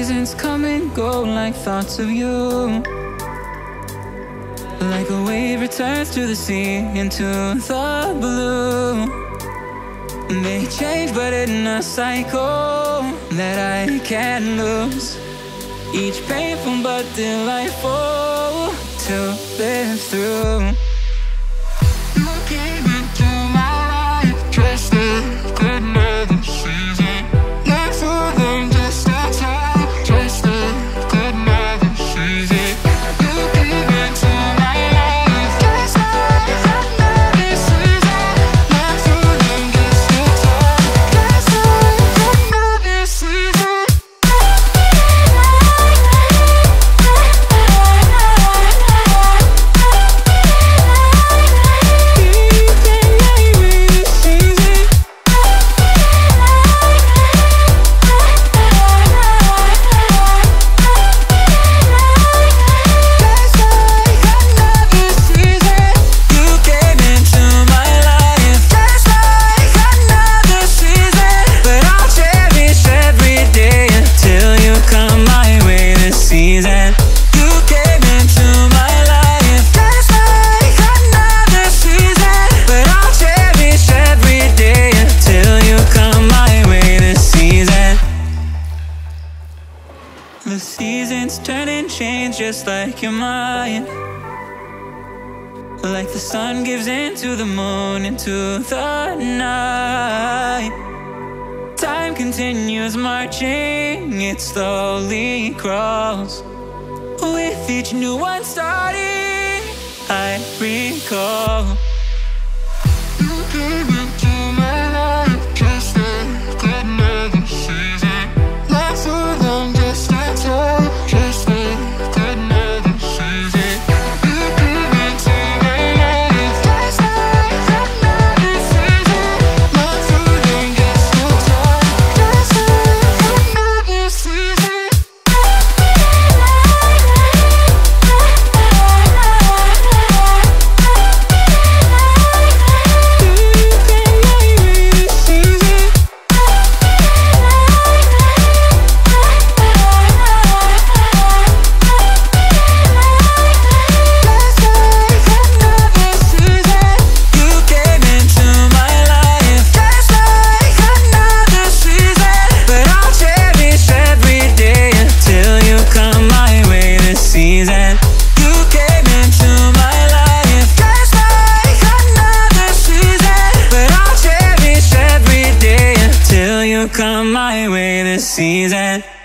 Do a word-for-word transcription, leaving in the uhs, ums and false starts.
seasons come and go like thoughts of you. Like a wave returns to the sea, into the blue. They change but in a cycle that I can't lose. Each painful but delightful to live through. You came into my life just like another season. Not for them, just a time, just like another season. You came into my life just like another season. Not for them, just a time, just like another season. The seasons turn and change just like your mind. Like the sun gives into the moon, into the night. Time continues marching, it slowly crawls. With each new one starting, I recall. You came into my life just like another season. Not for long, just a time, just like another season. You came into my life just like another season. Not for long, just a time, just like another season. Come my way this season.